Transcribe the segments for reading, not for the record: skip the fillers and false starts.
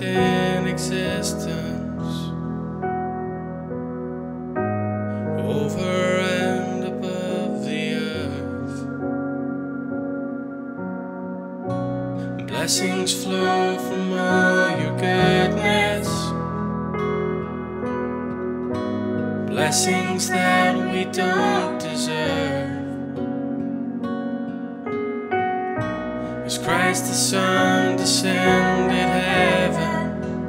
in existence, over and above the earth. Blessings flow from all your goodness, blessings that we don't deserve. As Christ the Son descended heaven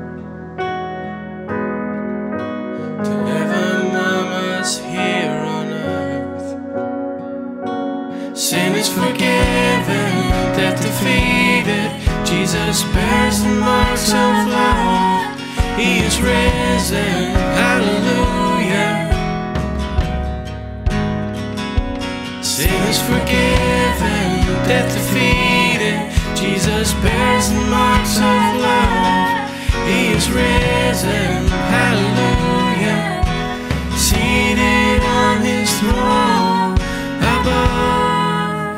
to live among us here on earth. Sin is forgiven, death defeated. Jesus bears the marks of love. He is risen, hallelujah. Sin is forgiven, death defeated. Jesus bears the marks of love. He is risen, hallelujah. Seated on his throne above.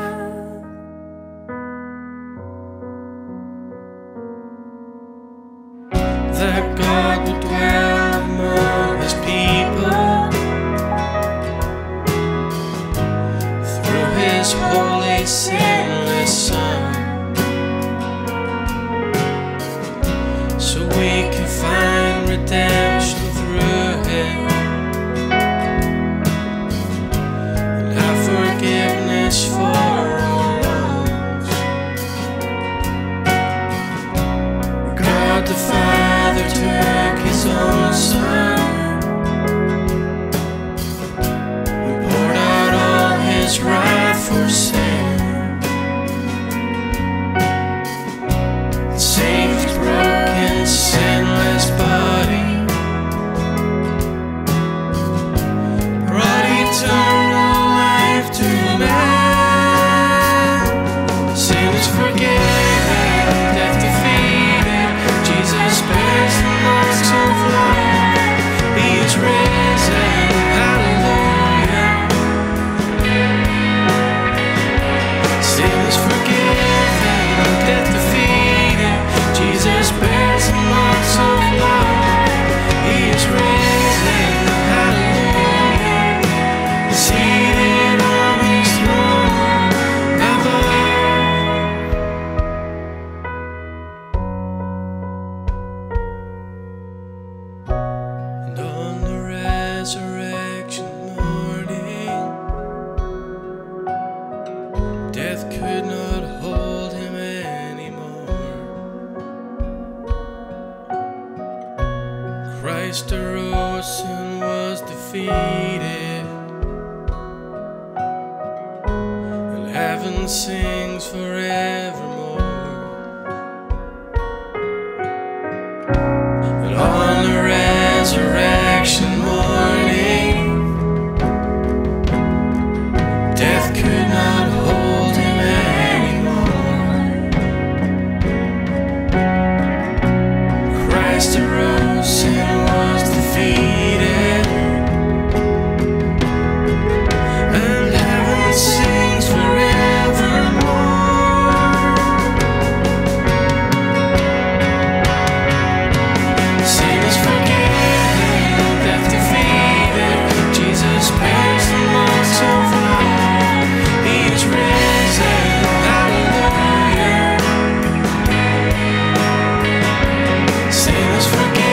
That God will dwell among his people through his holy, sinless Son, so we can find redemption through him and have forgiveness for our wrongs. God the Father took his own Son and poured out all his wrath for sin, saved his broken, sinless body, brought eternal life to man. Sin is forgiven, death defeated. Jesus bears the marks of love. He is risen, hallelujah. Sin is forgiven, death defeated. Jesus bears the marks of love. He is risen, hallelujah. Seated on his throne above. And on the resurrection morning, death could not hold him anymore. Christ arose and was defeated, and heaven sings forevermore. And on the resurrection morning, death could not hold him anymore. Christ arose and was defeated, and heaven sings forevermore. Sin is forgiven, death defeated. Jesus bears the marks of love. He is risen, hallelujah. Sin is forgiven.